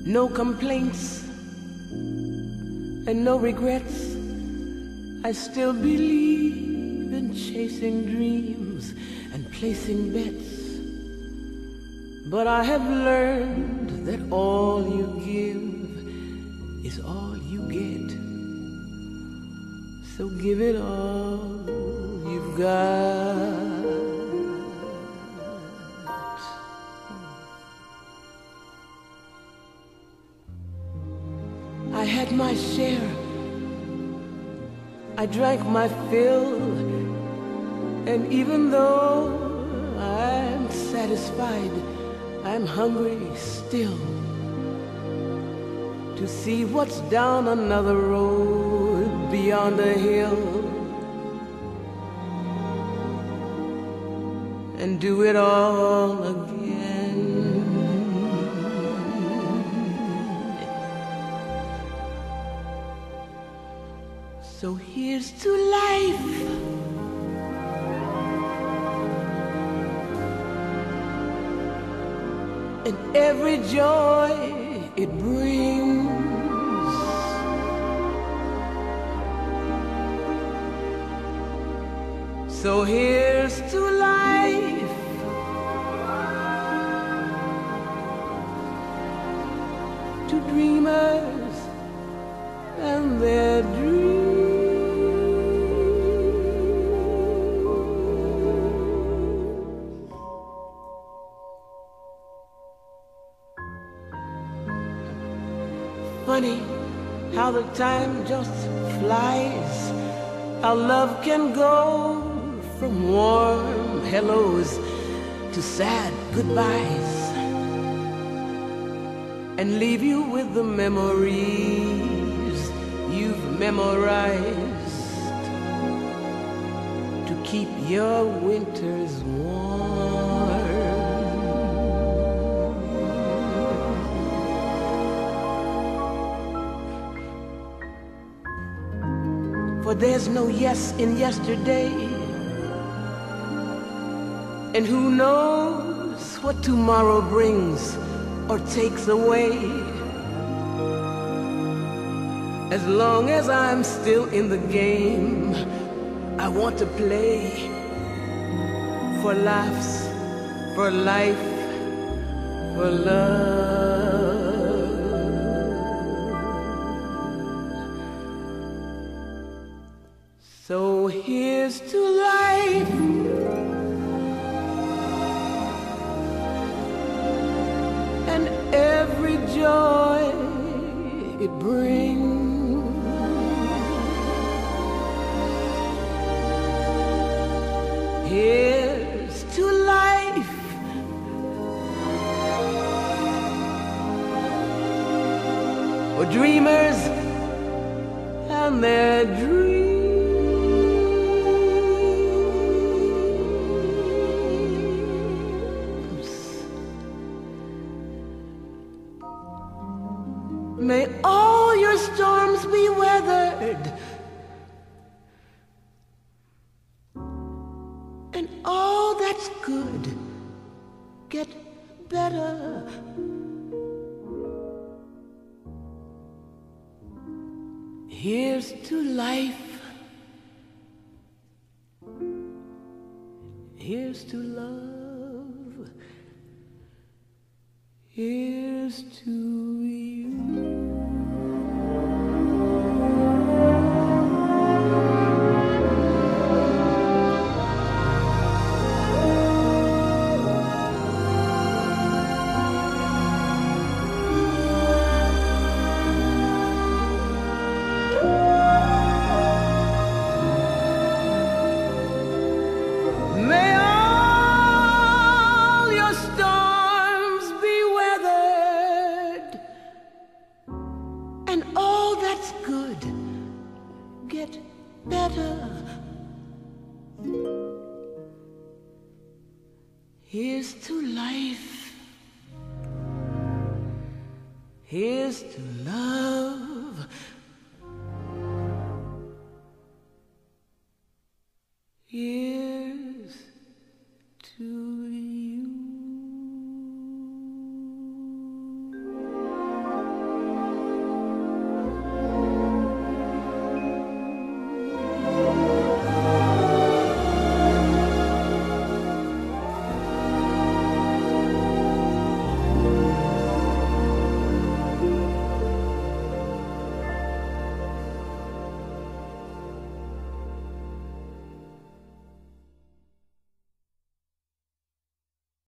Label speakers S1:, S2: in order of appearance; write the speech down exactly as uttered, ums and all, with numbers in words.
S1: no complaints and no regrets. I still believe in chasing dreams and placing bets. But I have learned that all you give is all you get. So give it all you've got. I had my share, I drank my fill, and even though I'm satisfied, I'm hungry still to see what's down another road beyond a hill, and do it all again. So here's to life, and every joy it brings. So here's to life, to dreamers and their dreams. Funny how the time just flies, how love can go from warm hellos to sad goodbyes, and leave you with the memories you've memorized to keep your winters warm. For there's no yes in yesterday, and who knows what tomorrow brings or takes away. As long as I'm still in the game, I want to play for laughs, for life, for love. So here's to life, and every joy it brings. Here's to life, for dreamers and their dreams. May all your storms be weathered, and all that's good get better. Here's to life, here's to love, here's to you. Get better. Here's to life, here's to love,